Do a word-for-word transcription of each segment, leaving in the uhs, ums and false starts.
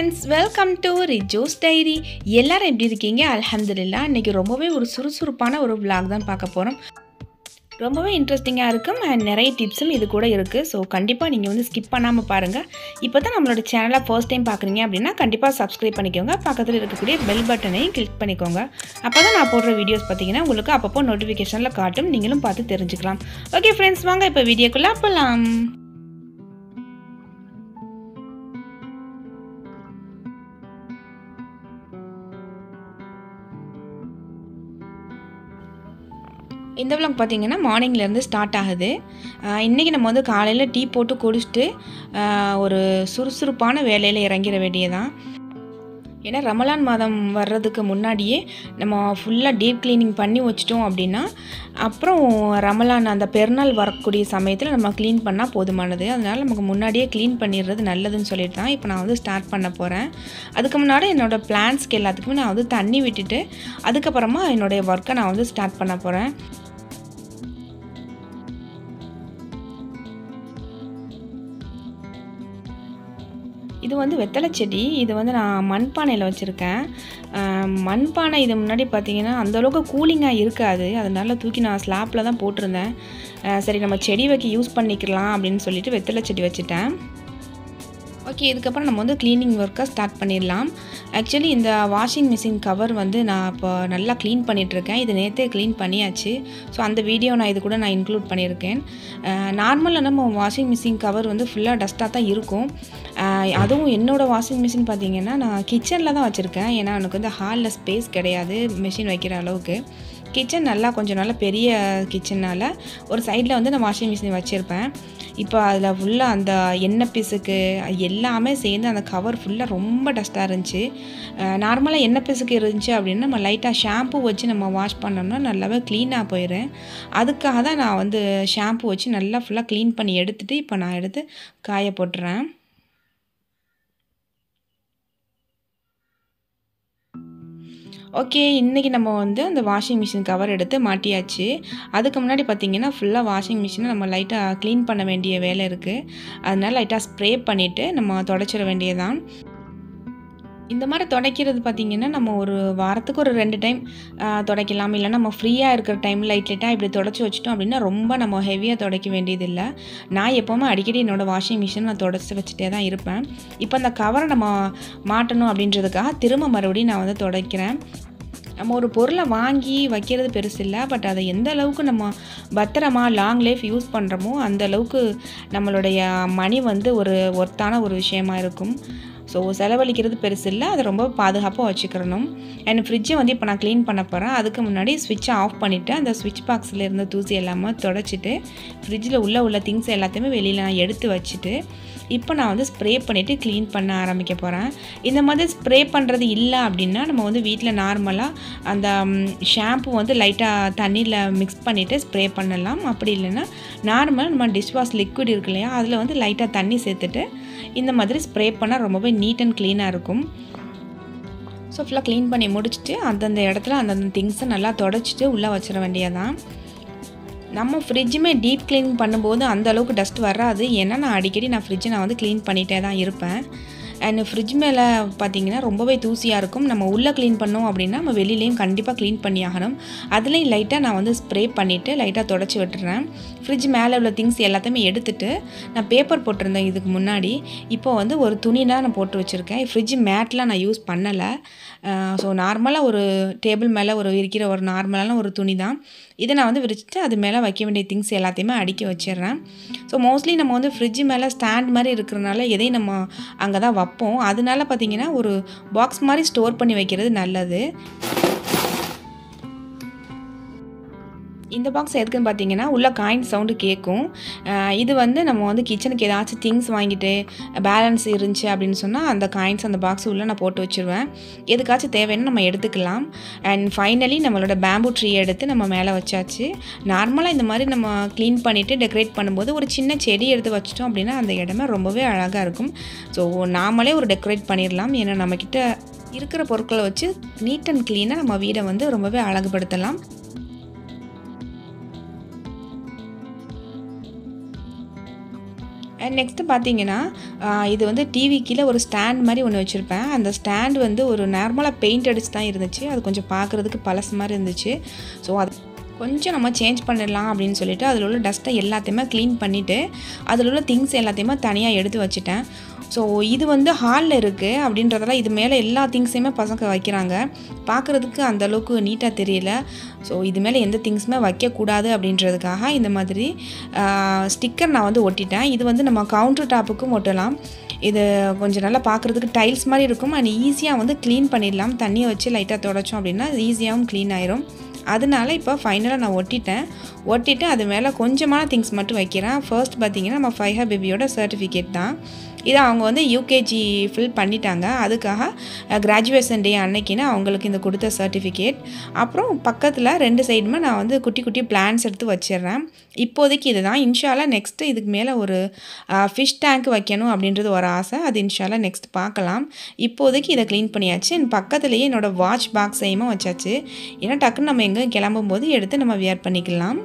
friends, welcome to Rizu's Diary. எல்லாரும் எப்படி இருக்கீங்க? அல்ஹம்துலில்லாஹ். இன்னைக்கு ரொம்பவே ஒரு சுறுசுறுப்பான ஒரு vlog தான் பார்க்க போறோம். ரொம்பவே இன்ட்ரெஸ்டிங்கா இருக்கும் and நிறைய டிப்ஸும் இது கூட இருக்கு. சோ கண்டிப்பா நீங்க வந்து ஸ்கிப் பண்ணாம பாருங்க. இப்போதான் நம்மளோட சேனலை ஃபர்ஸ்ட் டைம் பார்க்கறீங்க அப்படினா கண்டிப்பா Subscribe பண்ணிக்கோங்க. பக்கத்துல இருக்கக்கூடிய பெல் பட்டனையும் கிளிக் பண்ணிக்கோங்க. அப்பதான் நான் போடுற வீடியோஸ் பாத்தீங்கன்னா உங்களுக்கு அப்பப்போ நோட்டிஃபிகேஷன்ல காட்டும். நீங்களும் பார்த்து தெரிஞ்சுக்கலாம். ஓகே फ्रेंड्स, வாங்க இப்போ வீடியோக்குள்ள போலாம். இந்த vlog பாத்தீங்கன்னா மார்னிங்ல இருந்து ஸ்டார்ட் ஆகுது. இன்னைக்கு நம்ம வந்து காலையில டீ போட்டு குடிச்சிட்டு ஒரு சுறுசுறுப்பான வேலையில இறங்கிர வேண்டியதான். ஏன்னா ரமலான் மாதம் வர்றதுக்கு முன்னாடியே நம்ம ஃபுல்லாக டீப் க்ளீனிங் பண்ணி வச்சிட்டோம் அப்படின்னா அப்புறம் ரமலான் அந்த பெருநாள் வரக்கூடிய சமயத்தில் நம்ம க்ளீன் பண்ணால் போதுமானது. அதனால் நமக்கு முன்னாடியே க்ளீன் பண்ணிடுறது நல்லதுன்னு சொல்லிட்டு தான் இப்போ நான் வந்து ஸ்டார்ட் பண்ண போகிறேன். அதுக்கு முன்னாடி என்னோடய பிளான்ஸ்க்கு எல்லாத்துக்குமே நான் வந்து தண்ணி விட்டுட்டு அதுக்கப்புறமா என்னுடைய ஒர்க்கை நான் வந்து ஸ்டார்ட் பண்ண போகிறேன். இது வந்து வெத்தலை செடி. இது வந்து நான் மண்பானையில் வச்சுருக்கேன். மண்பானை இது முன்னாடி பார்த்தீங்கன்னா அந்தளவுக்கு கூலிங்காக இருக்காது. அதனால தூக்கி நான் ஸ்லாப்பில் தான் போட்டிருந்தேன். சரி நம்ம செடி வைக்க யூஸ் பண்ணிக்கலாம் அப்படின்னு சொல்லிட்டு வெத்தலை செடி வச்சுட்டேன். ஓகே, இதுக்கப்புறம் நம்ம வந்து க்ளீனிங் ஒர்க்கை ஸ்டார்ட் பண்ணிடலாம். ஆக்சுவலி இந்த வாஷிங் மிஷின் கவர் வந்து நான் இப்போ நல்லா க்ளீன் பண்ணிகிட்ருக்கேன். இது நேற்றே க்ளீன் பண்ணியாச்சு. ஸோ அந்த வீடியோ நான் இது கூட நான் இன்க்ளூட் பண்ணியிருக்கேன். நார்மலாக நம்ம வாஷிங் மிஷின் கவர் வந்து ஃபுல்லாக டஸ்ட்டாக தான் இருக்கும். அதுவும் என்னோடய வாஷிங் மிஷின் பார்த்திங்கன்னா நான் கிச்சனில் தான் வச்சுருக்கேன். ஏன்னா எனக்கு வந்து ஹாலில் ஸ்பேஸ் கிடையாது மிஷின் வைக்கிற அளவுக்கு. கிச்சன் நல்லா கொஞ்சம் நல்லா பெரிய கிச்சனால் ஒரு சைடில் வந்து நான் வாஷிங் மிஷின் வச்சுருப்பேன். இப்போ அதில் ஃபுல்லாக அந்த எண்ணெய் பிசுக்கு எல்லாமே சேர்ந்து அந்த கவர் ஃபுல்லாக ரொம்ப டஸ்ட்டாக இருந்துச்சு. நார்மலாக எண்ணெய் பிசுக்கு இருந்துச்சு அப்படின்னா நம்ம லைட்டாக ஷாம்பு வச்சு நம்ம வாஷ் பண்ணோம்னா நல்லாவே க்ளீனாக போயிடும். அதுக்காக தான் நான் வந்து ஷாம்பு வச்சு நல்லா ஃபுல்லாக க்ளீன் பண்ணி எடுத்துகிட்டு இப்போ நான் எடுத்து காய போட்டுறேன். ஓகே, இன்றைக்கி நம்ம வந்து அந்த வாஷிங் மிஷின் கவர் எடுத்து மாட்டியாச்சு. அதுக்கு முன்னாடி பார்த்திங்கன்னா ஃபுல்லாக வாஷிங் மிஷினை நம்ம லைட்டாக க்ளீன் பண்ண வேண்டிய வேலை இருக்குது. அதனால் லைட்டாக ஸ்ப்ரே பண்ணிவிட்டு நம்ம துடைச்சிட வேண்டியதான். இந்த மாதிரி துடைக்கிறது பார்த்திங்கன்னா நம்ம ஒரு வாரத்துக்கு ஒரு ரெண்டு டைம் துடைக்கலாம். இல்லை நம்ம ஃப்ரீயாக இருக்கிற டைமில் லைட் லைட்டாக இப்படி துடைச்சி வச்சிட்டோம் அப்படின்னா ரொம்ப நம்ம ஹெவியாக துடைக்க வேண்டியதில்லை. நான் எப்போவுமே அடிக்கடி என்னோடய வாஷிங் மிஷின் நான் துடைச்சி வச்சுட்டே தான் இருப்பேன். இப்போ அந்த கவரை நம்ம மாட்டணும் அப்படின்றதுக்காக திரும்ப மறுபடியும் நான் வந்து துடைக்கிறேன். நம்ம ஒரு பொருளை வாங்கி வைக்கிறது பெருசு இல்லை, பட் அதை எந்த அளவுக்கு நம்ம பத்திரமா லாங் லைஃப் யூஸ் பண்ணுறோமோ அந்த அளவுக்கு நம்மளுடைய மணி வந்து ஒரு ஒர்த்தான ஒரு விஷயமா இருக்கும். ஸோ செலவழிக்கிறது பெருசு இல்லை, அதை ரொம்ப பாதுகாப்பாக வச்சுக்கிறணும். அண்ட் ஃப்ரிட்ஜை வந்து இப்போ நான் க்ளீன் பண்ண போகிறேன். அதுக்கு முன்னாடி ஸ்விட்சை ஆஃப் பண்ணிவிட்டு அந்த ஸ்விட்ச் பாக்ஸில் இருந்த தூசி எல்லாமே தொடச்சிட்டு ஃப்ரிட்ஜில் உள்ள உள்ள திங்ஸ் எல்லாத்தையுமே வெளியில் நான் எடுத்து வச்சுட்டு இப்போ நான் வந்து ஸ்ப்ரே பண்ணிவிட்டு க்ளீன் பண்ண ஆரம்பிக்க போகிறேன். இந்த மாதிரி ஸ்ப்ரே பண்ணுறது இல்லை அப்படின்னா நம்ம வந்து வீட்டில் நார்மலாக அந்த ஷாம்பு வந்து லைட்டாக தண்ணியில் மிக்ஸ் பண்ணிவிட்டு ஸ்ப்ரே பண்ணலாம். அப்படி இல்லைன்னா நார்மலாக நம்ம டிஷ்வாஷ் லிக்விட் இருக்கு இல்லையா, அதில் வந்து லைட்டாக தண்ணி சேர்த்துட்டு இந்த மாதிரி ஸ்ப்ரே பண்ணால் ரொம்பவே நீட் அண்ட் க்ளீனாக இருக்கும். ஸோ ஃபுல்லாக க்ளீன் பண்ணி முடிச்சுட்டு அந்தந்த இடத்துல அந்தந்த திங்ஸை நல்லா தொடச்சிட்டு உள்ளே வச்சிட வேண்டியதான். நம்ம ஃப்ரிட்ஜுமே டீப் க்ளீன் பண்ணும்போது அந்த அளவுக்கு டஸ்ட் வராது. ஏன்னா நான் அடிக்கடி நான் ஃப்ரிட்ஜை நான் வந்து க்ளீன் பண்ணிகிட்டே தான் இருப்பேன். அண்ட் ஃப்ரிட்ஜ் மேலே பார்த்திங்கன்னா ரொம்பவே தூசியாக இருக்கும். நம்ம உள்ளே க்ளீன் பண்ணோம் அப்படின்னா நம்ம வெளியிலையும் கண்டிப்பாக க்ளீன் பண்ணி ஆகணும். அதுலேயும் லைட்டாக நான் வந்து ஸ்ப்ரே பண்ணிவிட்டு லைட்டாக தொடச்சி விட்டுறேன். ஃப்ரிட்ஜ் மேலே உள்ள திங்ஸ் எல்லாத்தையுமே எடுத்துகிட்டு நான் பேப்பர் போட்டிருந்தேன் இதுக்கு முன்னாடி. இப்போ வந்து ஒரு துணிலாம் நான் போட்டு வச்சுருக்கேன். ஃப்ரிட்ஜ் மேட்லாம் நான் யூஸ் பண்ணலை. ஸோ நார்மலாக ஒரு டேபிள் மேலே ஒரு இருக்கிற ஒரு நார்மலான ஒரு துணி தான். இதை நான் வந்து விரிச்சிட்டு அது மேலே வைக்க வேண்டிய திங்ஸ் எல்லாத்தையுமே அடுக்கி வச்சிடுறேன். ஸோ மோஸ்ட்லி நம்ம வந்து ஃப்ரிட்ஜ் மேலே ஸ்டாண்ட் மாதிரி இருக்கிறனால எதையும் நம்ம அங்கே தான் வைப்போம். அதனால பார்த்திங்கன்னா ஒரு பாக்ஸ் மாதிரி ஸ்டோர் பண்ணி வைக்கிறது நல்லது. இந்த பாக்ஸ் எதுக்குன்னு பார்த்தீங்கன்னா உள்ள காயின் சவுண்டு கேட்கும். இது வந்து நம்ம வந்து கிச்சனுக்கு ஏதாச்சும் திங்ஸ் வாங்கிட்டு பேலன்ஸ் இருந்துச்சு அப்படின்னு சொன்னால் அந்த காயின்ஸ் அந்த பாக்ஸ் உள்ளே நான் போட்டு வச்சுருவேன். எதுக்காச்சும் தேவைன்னு நம்ம எடுத்துக்கலாம். அண்ட் ஃபைனலி நம்மளோட பேம்பு ட்ரீ எடுத்து நம்ம மேலே வச்சாச்சு. நார்மலாக இந்த மாதிரி நம்ம க்ளீன் பண்ணிவிட்டு டெக்கரேட் பண்ணும்போது ஒரு சின்ன செடி எடுத்து வச்சிட்டோம் அப்படின்னா அந்த இடமே ரொம்பவே அழகாக இருக்கும். ஸோ நாமளே ஒரு டெக்கரேட் பண்ணிடலாம். ஏன்னா நம்மக்கிட்ட இருக்கிற பொருட்களை வச்சு நீட் அண்ட் க்ளீனாக நம்ம வீடை வந்து ரொம்பவே அழகுபடுத்தலாம். அண்ட் நெக்ஸ்ட்டு பார்த்தீங்கன்னா இது வந்து டிவி கீழே ஒரு ஸ்டாண்ட் மாதிரி ஒன்று வச்சுருப்பேன். அந்த ஸ்டாண்ட் வந்து ஒரு நார்மலாக பெயிண்ட் அடிச்சு தான் இருந்துச்சு. அது கொஞ்சம் பார்க்குறதுக்கு பழசு மாதிரி இருந்துச்சு. ஸோ அது கொஞ்சம் நம்ம சேஞ்ச் பண்ணிடலாம் அப்படின்னு சொல்லிட்டு அதில் உள்ள டஸ்ட்டை எல்லாத்தையுமே க்ளீன் பண்ணிவிட்டு அதில் உள்ள திங்ஸ் எல்லாத்தையுமே தனியாக எடுத்து வச்சுட்டேன். ஸோ இது வந்து ஹாலில் இருக்குது அப்படின்றதெல்லாம் இது மேலே எல்லா திங்ஸையுமே பசங்க வைக்கிறாங்க. பார்க்குறதுக்கு அந்தளவுக்கு நீட்டாக தெரியல. ஸோ இது மேலே எந்த திங்ஸுமே வைக்கக்கூடாது அப்படின்றதுக்காக இந்த மாதிரி ஸ்டிக்கர் நான் வந்து ஒட்டிட்டேன். இது வந்து நம்ம கவுண்டர் டாப்புக்கும் ஒட்டலாம். இது கொஞ்சம் நல்லா பார்க்குறதுக்கு டைல்ஸ் மாதிரி இருக்கும். அண்ட் ஈஸியாக வந்து க்ளீன் பண்ணிடலாம். தண்ணியை வச்சு லைட்டாக துடைச்சோம் அப்படின்னா ஈஸியாகவும் க்ளீன் ஆயிரும். அதனால இப்போ ஃபைனலாக நான் ஒட்டிட்டேன். ஒட்டிட்டு அது மேலே கொஞ்சமான திங்ஸ் மட்டும் வைக்கிறேன். ஃபர்ஸ்ட் பார்த்திங்கன்னா நம்ம ஃபைஹா பேபியோட சர்டிஃபிகேட் தான். இதை அவங்க வந்து யூகேஜி ஃபில் பண்ணிட்டாங்க. அதுக்காக கிராஜுவேஷன் டே அன்னைக்குன்னு அவங்களுக்கு இந்த கொடுத்த சர்டிஃபிகேட். அப்புறம் பக்கத்தில் ரெண்டு சைடுமே நான் வந்து குட்டி குட்டி பிளான்ஸ் எடுத்து வச்சிடுறேன். இப்போதைக்கு இது தான். இன்ஷால்லா நெக்ஸ்ட்டு இதுக்கு மேலே ஒரு ஃபிஷ் டேங்க் வைக்கணும் அப்படின்றது ஒரு ஆசை. அது இன்ஷால்லா நெக்ஸ்ட் பார்க்கலாம். இப்போதைக்கு இதை க்ளீன் பண்ணியாச்சு. என் பக்கத்துலேயே என்னோடய வாட்ச் பாக்ஸையுமே வச்சாச்சு. ஏன்னா டக்குன்னு நம்ம எங்கே கிளம்பும்போது எடுத்து நம்ம வியர் பண்ணிக்கலாம்.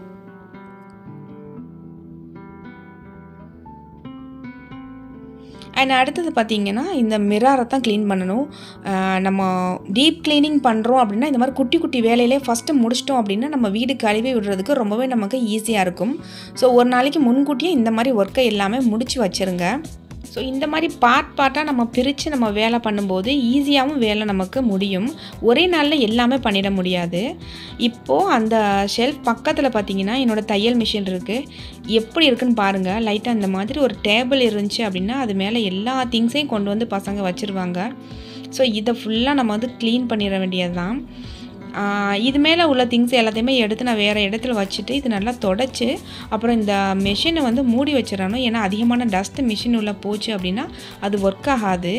அண்ட் அடுத்தது பார்த்திங்கன்னா இந்த மிரரை தான் க்ளீன் பண்ணணும். நம்ம டீப் க்ளீனிங் பண்ணுறோம் அப்படின்னா இந்த மாதிரி குட்டி குட்டி வேலையிலே ஃபஸ்ட்டு முடிச்சிட்டோம் அப்படின்னா நம்ம வீடு கழுவி விடுறதுக்கு ரொம்பவே நமக்கு ஈஸியாக இருக்கும். ஸோ ஒரு நாளைக்கு முன்கூட்டியே இந்த மாதிரி ஒர்க்கை எல்லாமே முடித்து வச்சுருங்க. ஸோ இந்த மாதிரி பார்ட் பார்ட்டாக நம்ம பிரித்து நம்ம வேலை பண்ணும்போது ஈஸியாகவும் வேலை நமக்கு முடியும். ஒரே நாளில் எல்லாமே பண்ணிட முடியாது. இப்போது அந்த ஷெல்ஃப் பக்கத்தில் பார்த்திங்கன்னா என்னோடய தையல் மிஷின் இருக்குது. எப்படி இருக்குன்னு பாருங்கள். லைட்டாக இந்த மாதிரி ஒரு டேபிள் இருந்துச்சு அப்படின்னா அது மேலே எல்லா திங்ஸையும் கொண்டு வந்து பசங்க வச்சுருவாங்க. ஸோ இதை ஃபுல்லாக நம்ம வந்து க்ளீன் பண்ணிட வேண்டியது தான். இது மேலே உள்ள திங்ஸ் எல்லாத்தையுமே எடுத்து நான் வேறு இடத்துல வச்சுட்டு இது நல்லா தொடச்சி அப்புறம் இந்த மிஷினை வந்து மூடி வச்சிடணும். ஏன்னா அதிகமான டஸ்ட்டு மிஷின் உள்ளே போச்சு அப்படின்னா அது ஒர்க் ஆகாது.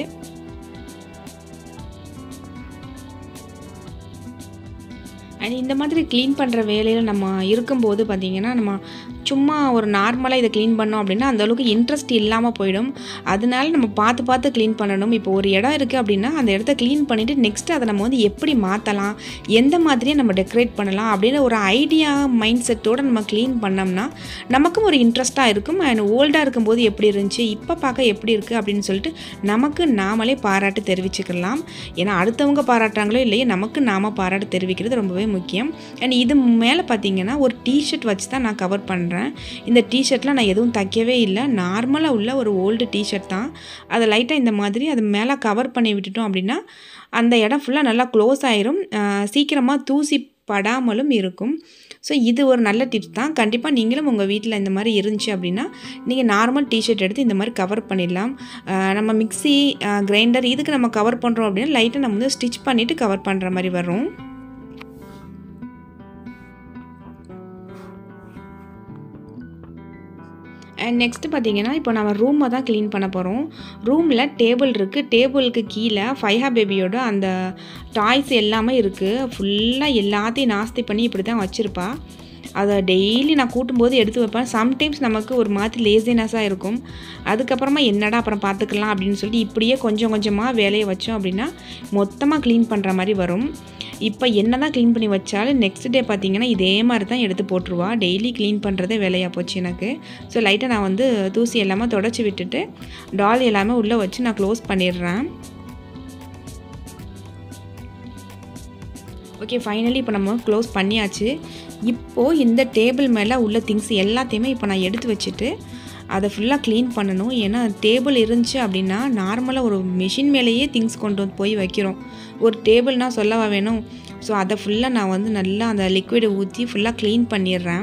அண்ட் இந்த மாதிரி க்ளீன் பண்ணுற வேலையில் நம்ம இருக்கும்போது பார்த்திங்கன்னா நம்ம சும்மா ஒரு நார்மலாக இதை க்ளீன் பண்ணோம் அப்படின்னா அந்தளவுக்கு இன்ட்ரெஸ்ட் இல்லாமல் போயிடும். அதனால நம்ம பார்த்து பார்த்து க்ளீன் பண்ணணும். இப்போ ஒரு இடம் இருக்குது அப்படின்னா அந்த இடத்த க்ளீன் பண்ணிவிட்டு நெக்ஸ்ட்டு அதை நம்ம வந்து எப்படி மாற்றலாம், எந்த மாதிரியே நம்ம டெக்கரேட் பண்ணலாம் அப்படின்னு ஒரு ஐடியா மைண்ட் செட்டோடு நம்ம க்ளீன் பண்ணோம்னா நமக்கும் ஒரு இன்ட்ரெஸ்ட்டாக இருக்கும். அண்ட் ஓல்டாக இருக்கும்போது எப்படி இருந்துச்சு, இப்போ பார்க்க எப்படி இருக்குது அப்படின்னு சொல்லிட்டு நமக்கு நாமளே பாராட்டு தெரிவிச்சுக்கலாம். ஏன்னா அடுத்தவங்க பாராட்டுறாங்களோ இல்லையே நமக்கு நாம் பாராட்டு தெரிவிக்கிறது ரொம்பவே முக்கியம். அண்ட் இது மேலே பார்த்திங்கன்னா ஒரு டிஷர்ட் வச்சு தான் நான் கவர் பண்ணுறேன். இந்த டிஷர்ட்லாம் நான் எதுவும் தைக்கவே இல்லை. நார்மலாக உள்ள ஒரு ஓல்டு டிஷர்ட் தான். அதை லைட்டாக இந்த மாதிரி அது மேலே கவர் பண்ணி விட்டுட்டோம் அப்படின்னா அந்த இடம் ஃபுல்லாக நல்லா க்ளோஸ் ஆயிரும். சீக்கிரமாக தூசி படாமலும் இருக்கும். ஸோ இது ஒரு நல்ல டிப்ஸ் தான். கண்டிப்பாக நீங்களும் உங்கள் வீட்டில் இந்த மாதிரி இருந்துச்சு அப்படின்னா நீங்கள் நார்மல் டிஷர்ட் எடுத்து இந்த மாதிரி கவர் பண்ணிடலாம். நம்ம மிக்ஸி கிரைண்டர் இதுக்கு நம்ம கவர் பண்ணுறோம் அப்படின்னா லைட்டாக நம்ம வந்து ஸ்டிச் பண்ணிவிட்டு கவர் பண்ணுற மாதிரி வரும். அண்ட் நெக்ஸ்ட்டு பார்த்திங்கன்னா இப்போ நம்ம ரூமை தான் க்ளீன் பண்ண போகிறோம். ரூமில் டேபிள் இருக்குது. டேபிளுக்கு கீழே ஃபைஹா பேபியோட அந்த டாய்ஸ் எல்லாமே இருக்குது. ஃபுல்லாக எல்லாத்தையும் நாஸ்தி பண்ணி இப்படி தான் வச்சுருப்பா. அதை டெய்லி நான் கூட்டும்போது எடுத்து வைப்பேன். சம்டைம்ஸ் நமக்கு ஒரு மாதிரி லேசினஸாக இருக்கும். அதுக்கப்புறமா என்னடா அப்புறம் பார்த்துக்கலாம் அப்படின்னு சொல்லிட்டு இப்படியே கொஞ்சம் கொஞ்சமாக வேலையை வச்சோம் அப்படின்னா மொத்தமாக க்ளீன் பண்ணுற மாதிரி வரும். இப்போ என்ன தான் க்ளீன் பண்ணி வச்சாலும் நெக்ஸ்ட் டே பார்த்திங்கன்னா இதே மாதிரி தான் எடுத்து போட்டுருவா. டெய்லி க்ளீன் பண்ணுறதே வேலையாக போச்சு எனக்கு. ஸோ லைட்டாக நான் வந்து தூசி எல்லாமே தொடச்சி விட்டுட்டு டால் எல்லாமே உள்ளே வச்சு நான் க்ளோஸ் பண்ணிடுறேன். ஓகே, ஃபைனலி இப்போ நம்ம க்ளோஸ் பண்ணியாச்சு. இப்போது இந்த டேபிள் மேலே உள்ள திங்ஸ் எல்லாத்தையுமே இப்போ நான் எடுத்து வச்சுட்டு அதை ஃபுல்லாக க்ளீன் பண்ணணும். ஏன்னா டேபிள் இருந்துச்சு அப்படின்னா நார்மலாக ஒரு மிஷின் மேலேயே திங்ஸ் கொண்டு வந்து போய் வைக்கிறோம். ஒரு டேபிள்னால் சொல்லவா வேணும். ஸோ அதை ஃபுல்லாக நான் வந்து நல்லா அந்த லிக்விடை ஊற்றி ஃபுல்லாக க்ளீன் பண்ணிடுறேன்.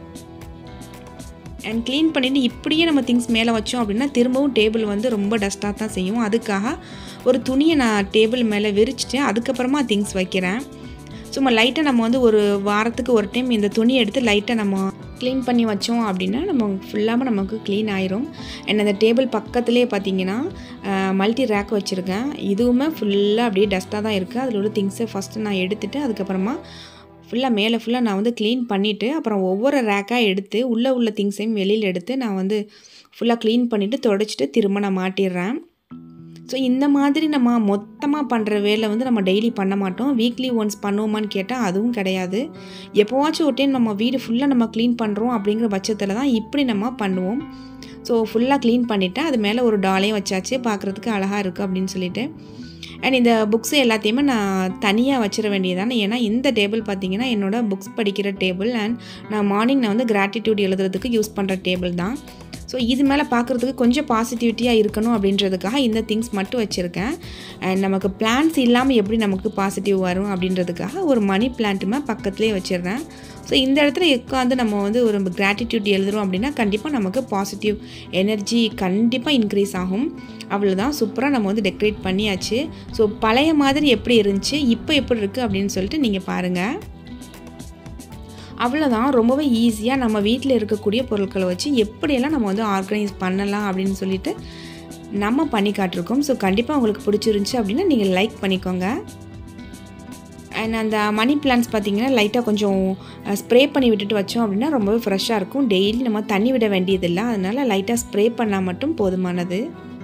அண்ட் க்ளீன் பண்ணிவிட்டு இப்படியே நம்ம திங்ஸ் மேலே வச்சோம் அப்படின்னா திரும்பவும் டேபிள் வந்து ரொம்ப டஸ்ட்டாக தான் செய்யும். அதுக்காக ஒரு துணியை நான் டேபிள் மேலே விரிச்சிட்டு அதுக்கப்புறமா திங்ஸ் வைக்கிறேன். சும்மா லைட்டாக நம்ம வந்து ஒரு வாரத்துக்கு ஒரு டைம் இந்த துணியை எடுத்து லைட்டாக நம்ம க்ளீன் பண்ணி வச்சோம் அப்படின்னா நம்ம ஃபுல்லாக நமக்கு க்ளீன் ஆயிரும். அண்ட் அந்த டேபிள் பக்கத்துலேயே பார்த்தீங்கன்னா மல்டி ரேக் வச்சுருக்கேன். இதுவுமே ஃபுல்லாக அப்படியே டஸ்ட்டாக தான் இருக்குது. அதில் உள்ள திங்ஸை ஃபஸ்ட்டு நான் எடுத்துகிட்டு அதுக்கப்புறமா ஃபுல்லாக மேலே ஃபுல்லாக நான் வந்து க்ளீன் பண்ணிவிட்டு அப்புறம் ஒவ்வொரு ரேக்காக எடுத்து உள்ளே உள்ள திங்ஸையும் வெளியில் எடுத்து நான் வந்து ஃபுல்லாக க்ளீன் பண்ணிவிட்டு தொடச்சிட்டு திரும்ப நான் மாட்டிடுறேன். ஸோ இந்த மாதிரி நம்ம மொத்தமாக பண்ணுற வேலை வந்து நம்ம டெய்லி பண்ண மாட்டோம். வீக்லி ஒன்ஸ் பண்ணுவோமான்னு கேட்டால் அதுவும் கிடையாது. எப்போவாச்சும் ஒரு டைம் நம்ம வீடு ஃபுல்லாக நம்ம க்ளீன் பண்ணுறோம் அப்படிங்கிற பட்சத்தில் தான் இப்படி நம்ம பண்ணுவோம். ஸோ ஃபுல்லாக க்ளீன் பண்ணிவிட்டேன். அது மேலே ஒரு டாலையும் வச்சாச்சு, பார்க்குறதுக்கு அழகாக இருக்குது அப்படின்னு சொல்லிட்டு. அண்ட் இந்த புக்ஸு எல்லாத்தையுமே நான் தனியாக வச்சிட வேண்டியதானே. ஏன்னா இந்த டேபிள் பார்த்திங்கன்னா என்னோடய புக்ஸ் படிக்கிற டேபிள் அண்ட் நான் மார்னிங் நான் வந்து கிராட்டிடியூட் எழுதுறதுக்கு யூஸ் பண்ணுற டேபிள் தான். ஸோ இது மேலே பார்க்குறதுக்கு கொஞ்சம் பாசிட்டிவிட்டியாக இருக்கணும் அப்படின்றதுக்காக இந்த திங்ஸ் மட்டும் வச்சுருக்கேன். அண்ட் நமக்கு பிளான்ட்ஸ் இல்லாமல் எப்படி நமக்கு பாசிட்டிவ் வரும் அப்படின்றதுக்காக ஒரு மணி பிளான்ட்டுமே பக்கத்துலேயே வச்சிடுறேன். ஸோ இந்த இடத்துல உட்காந்து நம்ம வந்து ஒரு கிராட்டிடியூட் எழுதுகிறோம் அப்படின்னா கண்டிப்பாக நமக்கு பாசிட்டிவ் எனர்ஜி கண்டிப்பாக இன்க்ரீஸ் ஆகும். அவ்வளோதான், சூப்பராக நம்ம வந்து டெக்கரேட் பண்ணியாச்சு. ஸோ பழைய மாதிரி எப்படி இருந்துச்சு, இப்போ எப்படி இருக்குது அப்படின்னு சொல்லிட்டு நீங்கள் பாருங்கள். அவ்வளோதான், ரொம்பவே ஈஸியாக நம்ம வீட்டில் இருக்கக்கூடிய பொருட்களை வச்சு எப்படியெல்லாம் நம்ம வந்து ஆர்கனைஸ் பண்ணலாம் அப்படின்னு சொல்லிட்டு நம்ம பண்ணி காட்டிருக்கோம். ஸோ கண்டிப்பாக உங்களுக்கு பிடிச்சிருந்துச்சி அப்படின்னா நீங்கள் லைக் பண்ணிக்கோங்க. அண்ட் அந்த மணி பிளான்ட்ஸ் பார்த்திங்கன்னா லைட்டாக கொஞ்சம் ஸ்ப்ரே பண்ணி விட்டுட்டு வச்சோம் அப்படின்னா ரொம்பவே ஃப்ரெஷ்ஷாக இருக்கும். டெய்லி நம்ம தண்ணி விட வேண்டியதில்லை, அதனால் லைட்டாக ஸ்ப்ரே பண்ணால் மட்டும் போதுமானது.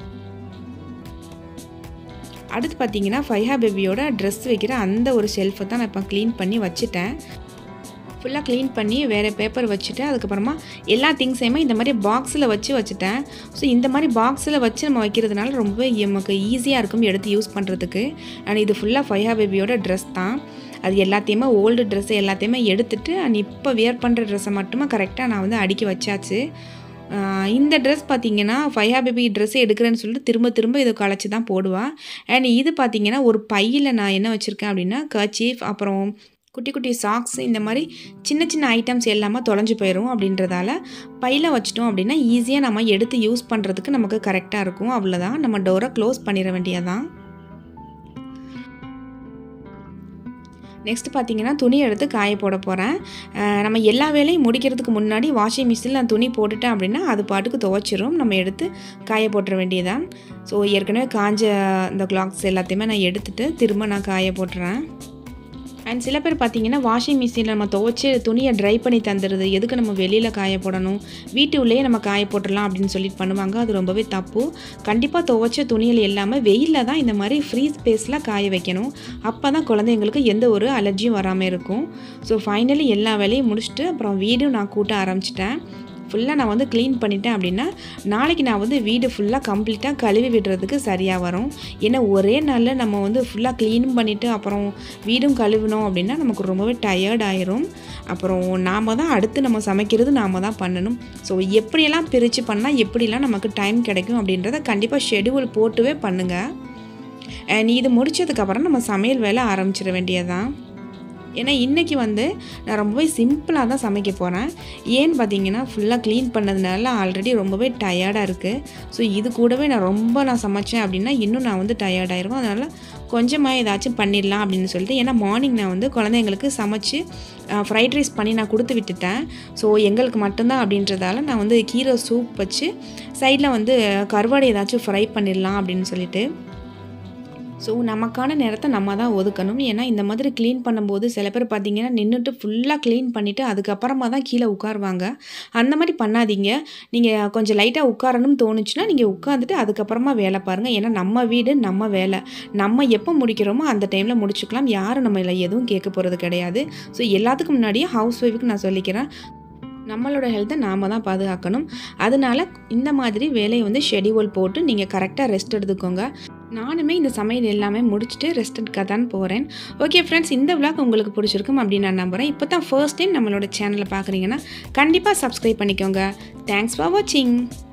அடுத்து பார்த்திங்கன்னா ஃபைஹா பேபியோட ட்ரெஸ் வைக்கிற அந்த ஒரு ஷெல்ஃபை தான் நான் இப்போ க்ளீன் பண்ணி வச்சுட்டேன். ஃபுல்லாக க்ளீன் பண்ணி வேறு பேப்பர் வச்சுட்டு அதுக்கப்புறமா எல்லா திங்ஸையுமே இந்த மாதிரி பாக்ஸில் வச்சு வச்சுட்டேன். ஸோ இந்த மாதிரி பாக்ஸில் வச்சு நம்ம வைக்கிறதுனால ரொம்ப நமக்கு ஈஸியாக இருக்கும் எடுத்து யூஸ் பண்ணுறதுக்கு. அண்ட் இது ஃபுல்லாக ஃபைஹா பேபியோட ட்ரெஸ் தான். அது எல்லாத்தையுமே ஓல்டு ட்ரெஸ்ஸை எல்லாத்தையுமே எடுத்துகிட்டு அண்ட் இப்போ வியர் பண்ணுற ட்ரெஸ்ஸை மட்டுமே கரெக்டாக நான் வந்து அடுக்கி வச்சாச்சு. இந்த ட்ரெஸ் பார்த்திங்கன்னா ஃபைஹா பேபி ட்ரெஸ்ஸை எடுக்கிறேன்னு சொல்லிட்டு திரும்ப திரும்ப இதை களைச்சி தான் போடுவாள். அண்ட் இது பார்த்திங்கன்னா ஒரு பையில் நான் என்ன வச்சுருக்கேன் அப்படின்னா கர்ச்சீஃப், அப்புறம் குட்டி குட்டி சாக்ஸ், இந்த மாதிரி சின்ன சின்ன ஐட்டம்ஸ் எல்லாமே தொலைஞ்சு போயிடும். அப்படின்றதால பையில் வச்சிட்டோம் அப்படின்னா ஈஸியாக நம்ம எடுத்து யூஸ் பண்ணுறதுக்கு நமக்கு கரெக்டாக இருக்கும். அவ்வளோதான், நம்ம டோரை க்ளோஸ் பண்ணிட வேண்டியதான். நெக்ஸ்ட் பார்த்திங்கன்னா துணி எடுத்து காய போட போகிறேன். நம்ம எல்லா வேலையும் முடிக்கிறதுக்கு முன்னாடி வாஷிங் மிஷினில் நான் துணி போட்டுட்டேன் அப்படின்னா அது பாட்டுக்கு துவைச்சிரும். நம்ம எடுத்து காய போட்டுற வேண்டியதான். ஸோ ஏற்கனவே காஞ்ச இந்த கிளாத்ஸ் எல்லாத்தையுமே நான் எடுத்துகிட்டு திரும்ப நான் காய போட்டுறேன். அண்ட் சில பேர் பார்த்திங்கன்னா வாஷிங் மிஷினில் நம்ம துவைச்சி துணியை ட்ரை பண்ணி தந்துடுது, எதுக்கு நம்ம வெளியில் காய போடணும், வீட்டு உள்ளேயே நம்ம காய போட்டுடலாம் அப்படின்னு சொல்லிட்டு பண்ணுவாங்க. அது ரொம்பவே தப்பு. கண்டிப்பாக துவைச்ச துணிகள் எல்லாமே வெயிலில் தான் இந்த மாதிரி ஃப்ரீ ஸ்பேஸில் காய வைக்கணும். அப்போ தான் குழந்தைங்களுக்கு எந்த ஒரு அலர்ஜியும் வராமல் இருக்கும். ஸோ ஃபைனலி எல்லா வேலையும் முடிச்சுட்டு அப்புறம் வீடும் நான் கூட்ட ஆரம்பிச்சிட்டேன். ஃபுல்லாக நான் வந்து க்ளீன் பண்ணிட்டேன் அப்படின்னா நாளைக்கு நான் வந்து வீடு ஃபுல்லாக கம்ப்ளீட்டாக கழுவி விடுறதுக்கு சரியாக வரும். ஏன்னா ஒரே நாளில் நம்ம வந்து ஃபுல்லாக க்ளீன் பண்ணிவிட்டு அப்புறம் வீடும் கழுவினோம் அப்படின்னா நமக்கு ரொம்பவே டயர்ட் ஆயிரும். அப்புறம் நாம் தான் அடுத்து நம்ம சமைக்கிறது நாம் தான் பண்ணணும். ஸோ எப்படியெல்லாம் பிரித்து பண்ணால் எப்படிலாம் நமக்கு டைம் கிடைக்கும் அப்படின்றத கண்டிப்பாக ஷெடியூல் போட்டுவே பண்ணுங்கள். நீ இது முடித்ததுக்கப்புறம் நம்ம சமையல் வேலை ஆரம்பிச்சிட வேண்டியதான். ஏன்னா இன்றைக்கி வந்து நான் ரொம்பவே சிம்பிளாக தான் சமைக்க போகிறேன். ஏன்னு பார்த்தீங்கன்னா ஃபுல்லாக க்ளீன் பண்ணதுனால ஆல்ரெடி ரொம்பவே டயர்டாக இருக்குது. ஸோ இது கூடவே நான் ரொம்ப நான் சமைச்சேன் அப்படின்னா இன்னும் நான் வந்து டயர்ட் ஆயிடுவேன். அதனால் கொஞ்சமாக ஏதாச்சும் பண்ணிடலாம் அப்படின்னு சொல்லிட்டு, ஏன்னா மார்னிங் நான் வந்து குழந்தைங்களுக்கு சமைச்சு ஃப்ரைட் ரைஸ் பண்ணி நான் கொடுத்து விட்டுட்டேன். ஸோ எங்களுக்கு மட்டும்தான் அப்படின்றதால நான் வந்து கீரை சூப் வச்சு சைடில் வந்து கருவாடை ஏதாச்சும் ஃப்ரை பண்ணிடலாம் அப்படின்னு சொல்லிட்டு. ஸோ நமக்கான நேரத்தை நம்ம தான் ஒதுக்கணும். ஏன்னா இந்த மாதிரி க்ளீன் பண்ணும்போது சில பேர் பார்த்திங்கன்னா நின்றுட்டு ஃபுல்லாக க்ளீன் பண்ணிவிட்டு அதுக்கப்புறமா தான் கீழே உட்காருவாங்க. அந்த மாதிரி பண்ணாதீங்க. நீங்கள் கொஞ்சம் லைட்டாக உட்காரணும்னு தோணுச்சுன்னா நீங்கள் உட்காந்துட்டு அதுக்கப்புறமா வேலை பாருங்கள். ஏன்னா நம்ம வீடு நம்ம வேலை, நம்ம எப்போ முடிக்கிறோமோ அந்த டைமில் முடிச்சுக்கலாம். யாரும் நம்ம இல்லை எதுவும் கேட்க போகிறது கிடையாது. ஸோ எல்லாத்துக்கும் முன்னாடியே ஹவுஸ் ஒய்ஃபுக்கு நான் சொல்லிக்கிறேன், நம்மளோட ஹெல்த்தை நாம் தான் பாதுகாக்கணும். அதனால் இந்த மாதிரி வேலையை வந்து ஷெடியூல் போட்டு நீங்கள் கரெக்டாக ரெஸ்ட் எடுத்துக்கோங்க. நானுமே இந்த சமையல் எல்லாமே முடிச்சுட்டு ரெஸ்ட் எடுக்க தான் போகிறேன். ஓகே ஃப்ரெண்ட்ஸ், இந்த விளாக் உங்களுக்கு பிடிச்சிருக்கும் அப்படின்னு நான் நம்புகிறேன். இப்போ தான் ஃபர்ஸ்ட் டைம் நம்மளோட சேனலை பார்க்குறீங்கன்னா கண்டிப்பாக சப்ஸ்கிரைப் பண்ணிக்கோங்க. தேங்க்ஸ் ஃபார் வாட்சிங்.